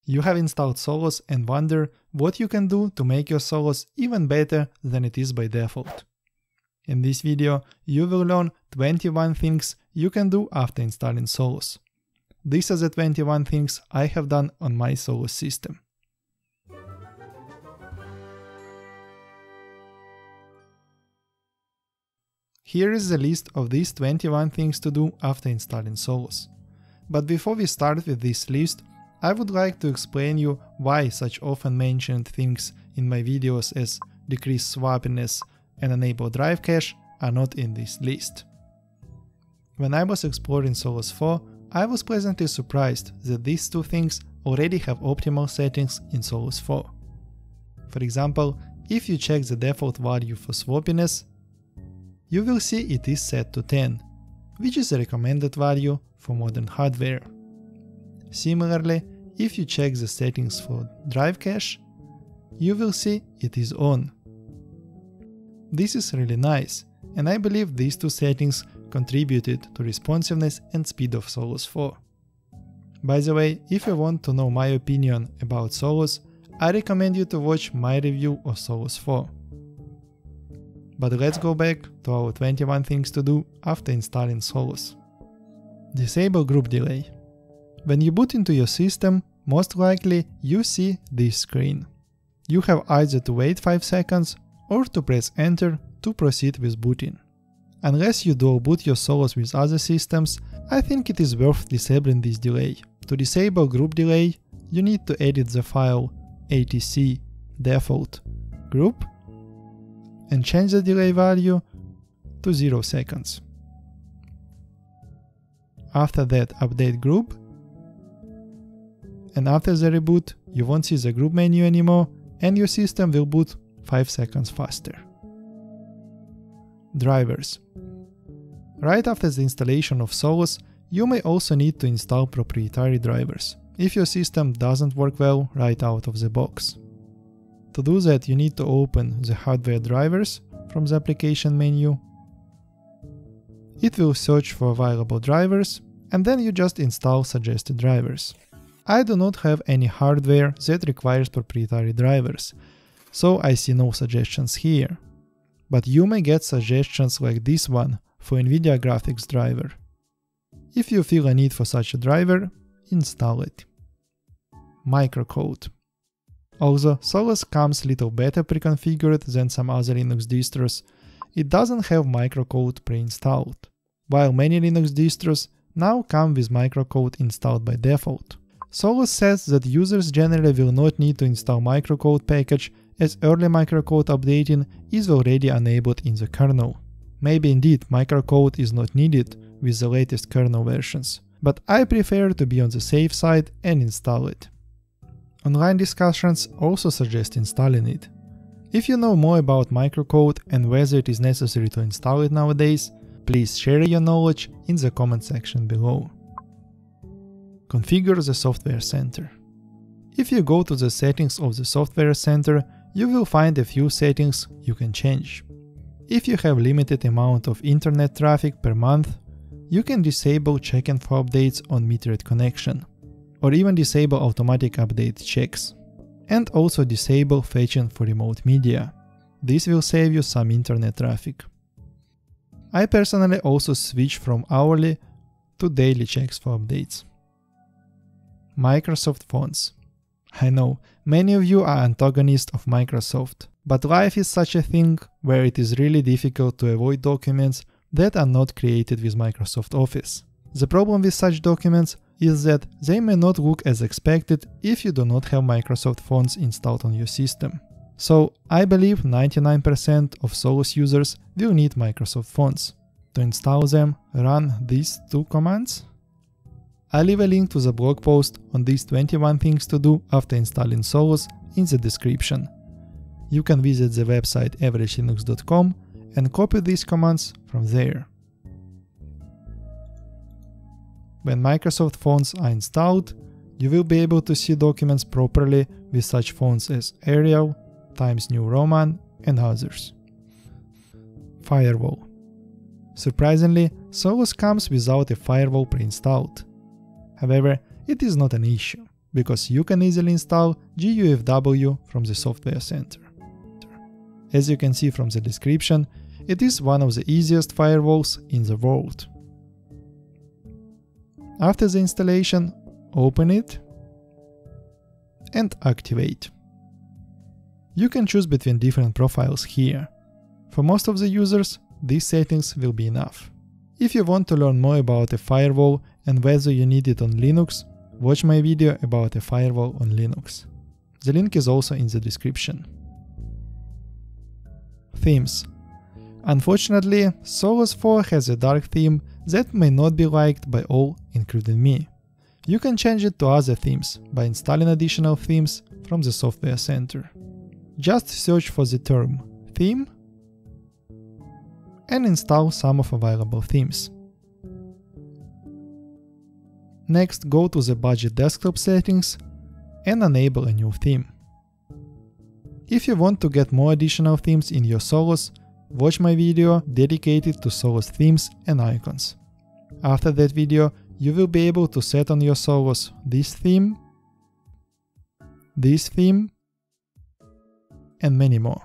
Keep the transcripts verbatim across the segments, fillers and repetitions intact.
You have installed Solus and wonder what you can do to make your Solus even better than it is by default. In this video, you will learn twenty-one things you can do after installing Solus. These are the twenty-one things I have done on my Solus system. Here is the list of these twenty-one things to do after installing Solus. But before we start with this list, I would like to explain you why such often mentioned things in my videos as decrease swappiness and enable drive cache are not in this list. When I was exploring Solus four, I was pleasantly surprised that these two things already have optimal settings in Solus four. For example, if you check the default value for swappiness, you will see it is set to ten, which is a recommended value for modern hardware. Similarly, if you check the settings for drive cache, you will see it is on. This is really nice, and I believe these two settings contributed to responsiveness and speed of Solus four. By the way, if you want to know my opinion about Solus, I recommend you to watch my review of Solus four. But let's go back to our twenty-one things to do after installing Solus. Disable group delay. When you boot into your system, most likely you see this screen. You have either to wait five seconds or to press enter to proceed with booting. Unless you dual boot your Solus with other systems, I think it is worth disabling this delay. To disable group delay, you need to edit the file atc default group and change the delay value to zero seconds. After that, update group, and after the reboot, you won't see the group menu anymore and your system will boot five seconds faster. Drivers. Right after the installation of Solus, you may also need to install proprietary drivers, if your system doesn't work well right out of the box. To do that, you need to open the hardware drivers from the application menu. It will search for available drivers, and then you just install suggested drivers. I do not have any hardware that requires proprietary drivers, so I see no suggestions here. But you may get suggestions like this one for NVIDIA graphics driver. If you feel a need for such a driver, install it. Microcode. Although Solus comes little better pre-configured than some other Linux distros, it doesn't have microcode pre-installed, while many Linux distros now come with microcode installed by default. Solus says that users generally will not need to install microcode package as early microcode updating is already enabled in the kernel. Maybe indeed microcode is not needed with the latest kernel versions, but I prefer to be on the safe side and install it. Online discussions also suggest installing it. If you know more about microcode and whether it is necessary to install it nowadays, please share your knowledge in the comment section below. Configure the software center. If you go to the settings of the software center, you will find a few settings you can change. If you have limited amount of internet traffic per month, you can disable checking for updates on metered connection, or even disable automatic update checks, and also disable fetching for remote media. This will save you some internet traffic. I personally also switch from hourly to daily checks for updates. Microsoft fonts. I know, many of you are antagonists of Microsoft, but life is such a thing where it is really difficult to avoid documents that are not created with Microsoft Office. The problem with such documents is that they may not look as expected if you do not have Microsoft fonts installed on your system. So I believe ninety-nine percent of Solus users will need Microsoft fonts. To install them, run these two commands. I'll leave a link to the blog post on these twenty-one things to do after installing Solus in the description. You can visit the website average linux dot com and copy these commands from there. When Microsoft fonts are installed, you will be able to see documents properly with such fonts as Arial, Times New Roman, and others. Firewall. Surprisingly, Solus comes without a firewall pre-installed. However, it is not an issue. because you can easily install G U F W from the Software Center. As you can see from the description, it is one of the easiest firewalls in the world. After the installation, open it and activate. You can choose between different profiles here. For most of the users, these settings will be enough. If you want to learn more about a firewall and whether you need it on Linux, watch my video about a firewall on Linux. The link is also in the description. Themes. Unfortunately, Solus four has a dark theme that may not be liked by all, including me. You can change it to other themes by installing additional themes from the Software Center. Just search for the term theme and install some of available themes. Next, go to the Budgie desktop settings and enable a new theme. If you want to get more additional themes in your Solus, watch my video dedicated to Solus themes and icons. After that video, you will be able to set on your Solus this theme, this theme, and many more.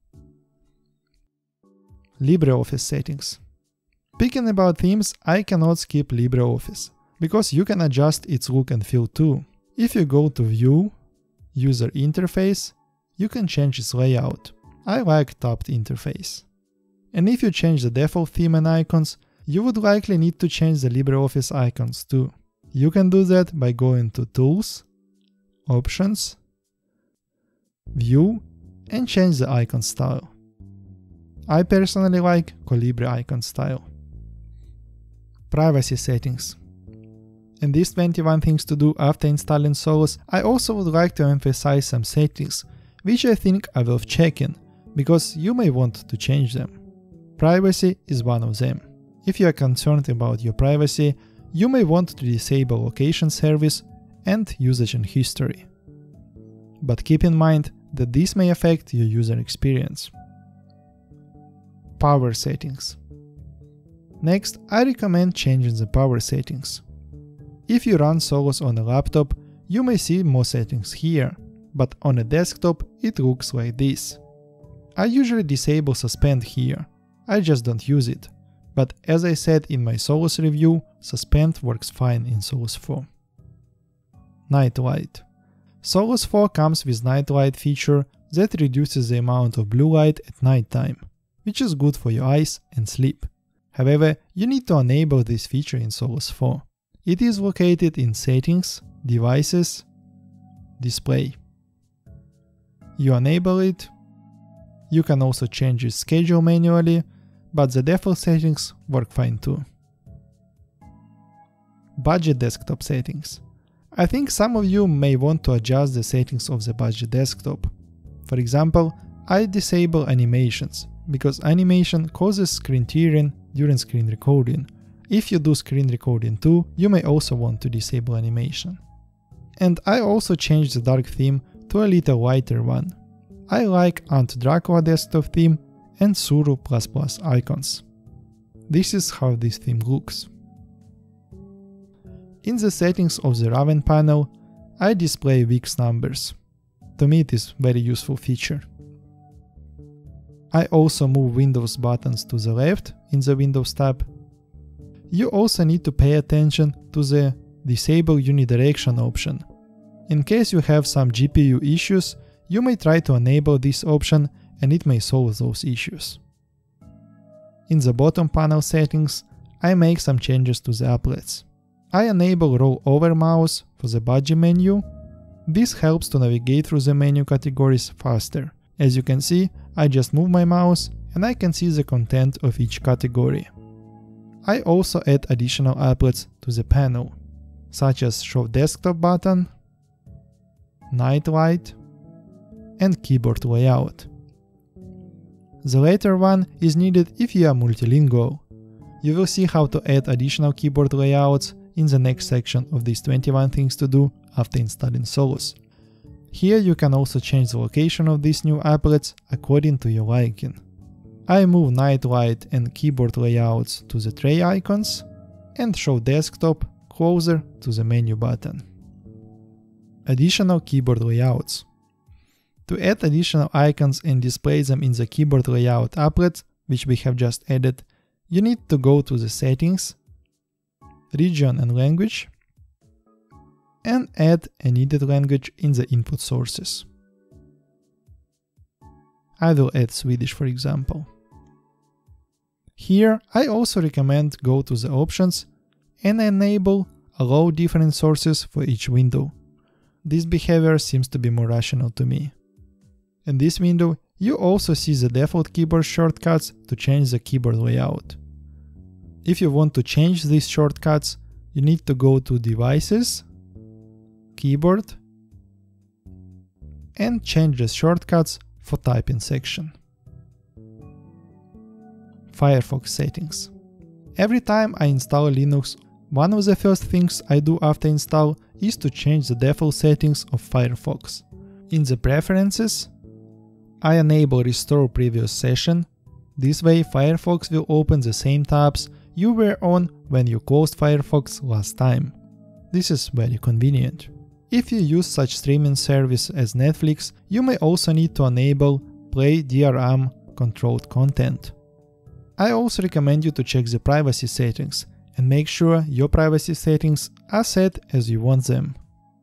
LibreOffice settings. Speaking about themes, I cannot skip LibreOffice, because you can adjust its look and feel too. If you go to View, User Interface, you can change its layout. I like tabbed interface. And if you change the default theme and icons, you would likely need to change the LibreOffice icons too. You can do that by going to Tools, Options, View, and change the icon style. I personally like Colibri icon style. Privacy settings. In these twenty-one things to do after installing Solus, I also would like to emphasize some settings, which I think are worth checking, because you may want to change them. Privacy is one of them. If you are concerned about your privacy, you may want to disable location service and usage and history. But keep in mind that this may affect your user experience. Power settings. Next, I recommend changing the power settings. If you run Solus on a laptop, you may see more settings here, but on a desktop it looks like this. I usually disable suspend here, I just don't use it, but as I said in my Solus review, suspend works fine in Solus four. Night light. Solus four comes with night light feature that reduces the amount of blue light at night time, which is good for your eyes and sleep. However, you need to enable this feature in Solus four. It is located in Settings, Devices, Display. You enable it. You can also change its schedule manually, but the default settings work fine too. Budgie desktop settings. I think some of you may want to adjust the settings of the Budgie desktop. For example, I disable animations, because animation causes screen tearing during screen recording. If you do screen recording too, you may also want to disable animation. And I also changed the dark theme to a little lighter one. I like Aunt Dracula desktop theme and Suru plus plus icons. This is how this theme looks. In the settings of the Raven panel, I display weeks numbers. To me it is a very useful feature. I also move Windows buttons to the left in the Windows tab. You also need to pay attention to the Disable Unidirection option. In case you have some G P U issues, you may try to enable this option and it may solve those issues. In the bottom panel settings, I make some changes to the applets. I enable Roll Over Mouse for the Budgie menu. This helps to navigate through the menu categories faster. As you can see, I just move my mouse and I can see the content of each category. I also add additional applets to the panel, such as Show Desktop button, Night Light, and Keyboard Layout. The latter one is needed if you are multilingual. You will see how to add additional keyboard layouts in the next section of these twenty-one things to do after installing Solus. Here you can also change the location of these new applets according to your liking. I move Night Light and keyboard layouts to the tray icons and Show Desktop closer to the menu button. Additional keyboard layouts. To add additional icons and display them in the keyboard layout applet, which we have just added, you need to go to the Settings, Region and Language, and add a needed language in the input sources. I will add Swedish, for example. Here I also recommend go to the options and enable allow different sources for each window. This behavior seems to be more rational to me. In this window, you also see the default keyboard shortcuts to change the keyboard layout. If you want to change these shortcuts, you need to go to Devices, Keyboard, and change the shortcuts for typing section. Firefox settings. Every time I install Linux, one of the first things I do after install is to change the default settings of Firefox. In the preferences, I enable Restore Previous Session. This way Firefox will open the same tabs you were on when you closed Firefox last time. This is very convenient. If you use such streaming service as Netflix, you may also need to enable Play D R M controlled content. I also recommend you to check the privacy settings and make sure your privacy settings are set as you want them.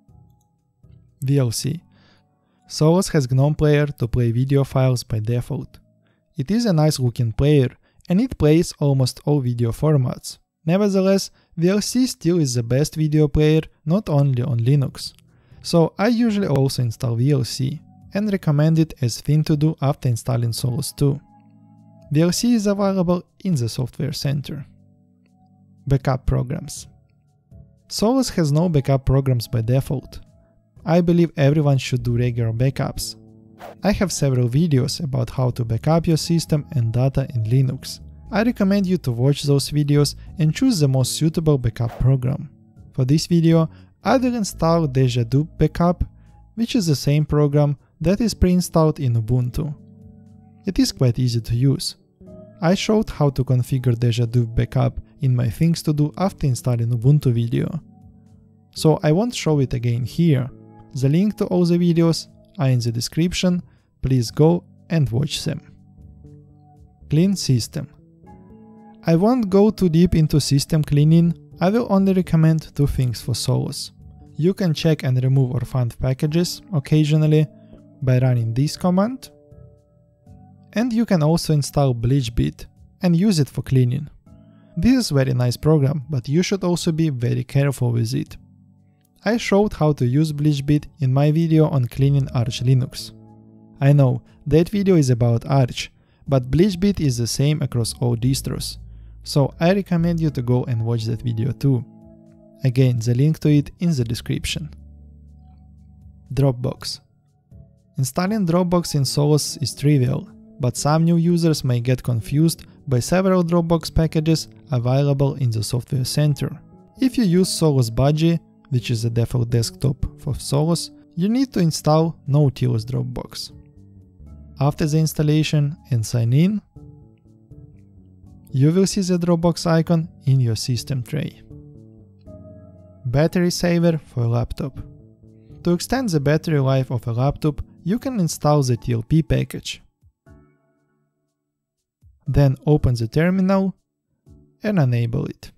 V L C. Solus has GNOME Player to play video files by default. It is a nice looking player and it plays almost all video formats. Nevertheless, V L C still is the best video player not only on Linux. So I usually also install V L C and recommend it as thing to do after installing Solus too. V L C is available in the Software Center. Backup programs. Solus has no backup programs by default. I believe everyone should do regular backups. I have several videos about how to backup your system and data in Linux. I recommend you to watch those videos and choose the most suitable backup program. For this video, I will install Deja-Du Backup, which is the same program that is pre-installed in Ubuntu. It is quite easy to use. I showed how to configure Deja-Du Backup in my Things to Do after installing Ubuntu video. So I won't show it again here. The link to all the videos are in the description, please go and watch them. Clean system. I won't go too deep into system cleaning, I will only recommend two things for Solus. You can check and remove orphaned packages occasionally by running this command, and you can also install BleachBit and use it for cleaning. This is a very nice program, but you should also be very careful with it. I showed how to use BleachBit in my video on cleaning Arch Linux. I know, that video is about Arch, but BleachBit is the same across all distros, so I recommend you to go and watch that video too. Again, the link to it in the description. Dropbox. Installing Dropbox in Solus is trivial, but some new users may get confused by several Dropbox packages available in the Software Center. If you use Solus Budgie, which is the default desktop for Solus, you need to install Nautilus Dropbox. After the installation and sign in, you will see the Dropbox icon in your system tray. Battery saver for a laptop. To extend the battery life of a laptop, you can install the T L P package. Then open the terminal and enable it.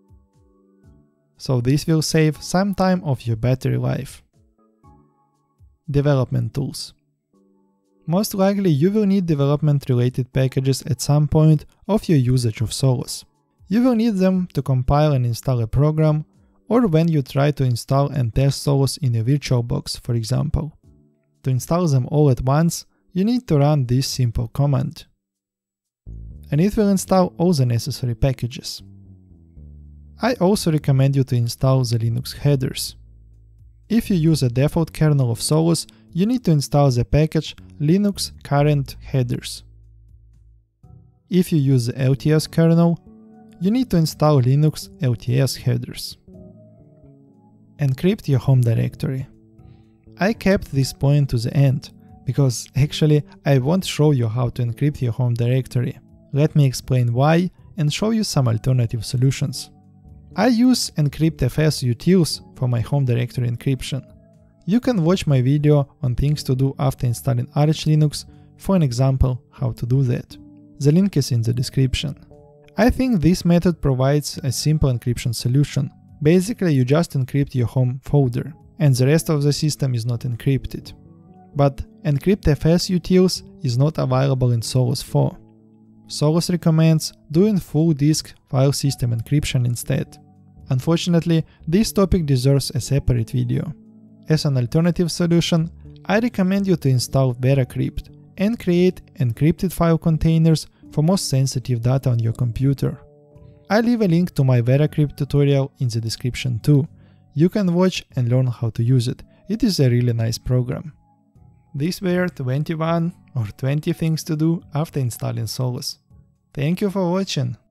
So this will save some time of your battery life. Development tools. Most likely you will need development related packages at some point of your usage of Solus. You will need them to compile and install a program, or when you try to install and test Solus in a VirtualBox, for example. To install them all at once, you need to run this simple command. And it will install all the necessary packages. I also recommend you to install the Linux headers. If you use a default kernel of Solus, you need to install the package Linux current headers. If you use the L T S kernel, you need to install Linux L T S headers. Encrypt your home directory. I kept this point to the end, because actually I won't show you how to encrypt your home directory. Let me explain why and show you some alternative solutions. I use EncryptFS utils for my home directory encryption. You can watch my video on things to do after installing Arch Linux for an example how to do that. The link is in the description. I think this method provides a simple encryption solution. Basically, you just encrypt your home folder, and the rest of the system is not encrypted. But EncryptFS utils is not available in Solus four. Solus recommends doing full disk file system encryption instead. Unfortunately, this topic deserves a separate video. As an alternative solution, I recommend you to install Encrypt and create encrypted file containers for most sensitive data on your computer. I leave a link to my Encrypt tutorial in the description too. You can watch and learn how to use it. It is a really nice program. These were twenty-one or twenty things to do after installing Solus. Thank you for watching.